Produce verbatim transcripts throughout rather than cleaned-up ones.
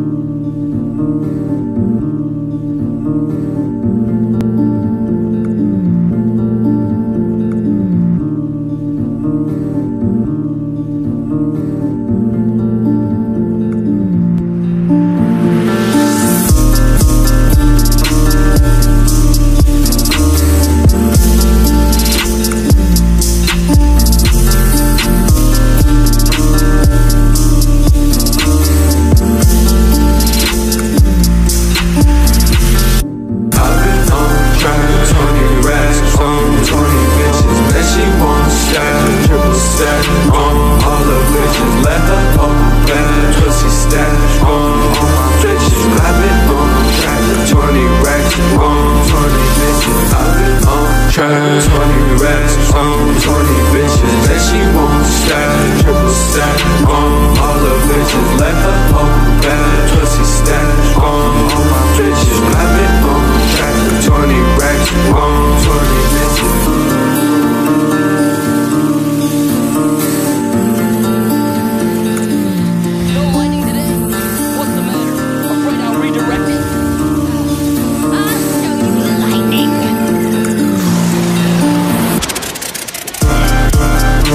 twenty racks on twenty bitches that she won't stack. Triple stack on all the bitches. Let her poke back. Pussy stack on all my bitches. I've been on track. Twenty racks on twenty bitches.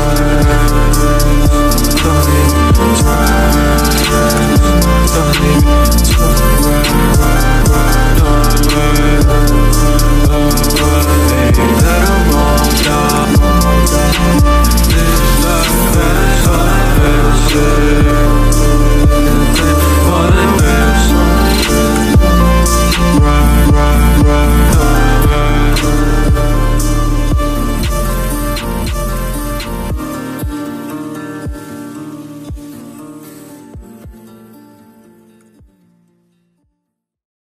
Don't need